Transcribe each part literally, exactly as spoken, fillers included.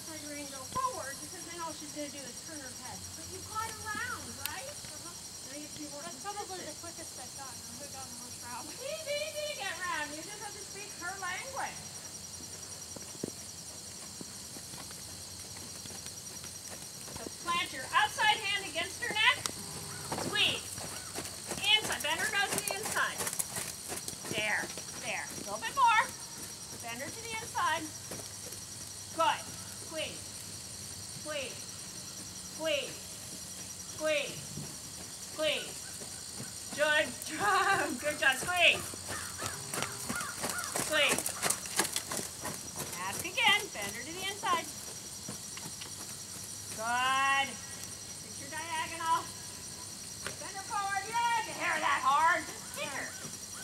outside rein go forward, because then all she's going to do is turn her head. But you got around, right? Uh-huh. Now you have to be more That's consistent. Probably the quickest I've gotten. I've gotten most round. It's easy to get round. You just have to speak her language. So plant your outside hand against her neck. Squeeze. Inside. Bend her nose to the inside. There. There. A little bit more. Bend her to the inside. Good. Squeeze. Squeeze. Squeeze. Squeeze. Squeeze. Good job. Good job. Squeeze. Squeeze. Ask again. Bend her to the inside. Good. Fix your diagonal. Bend her forward. Yeah, the hair that hard. Just kick her.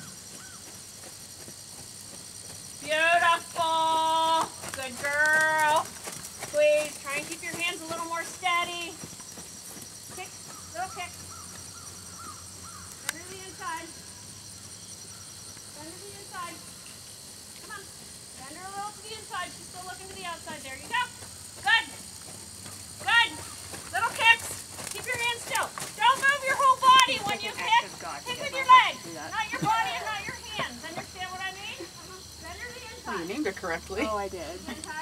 Beautiful. Good girl. Squeeze. Try and keep your hands a little more steady. Kick. Little kick. Bend her to the inside. Bend her to the inside. Come on. Bend her a little to the inside. She's still looking to the outside. There you go. Good. Good. Little kicks. Keep your hands still. Don't move your whole body when you kick. Kick with your legs. Not your body and not your hands. Understand what I mean? Bend her to the inside. Oh, you named it correctly. Oh, I did. Fantastic.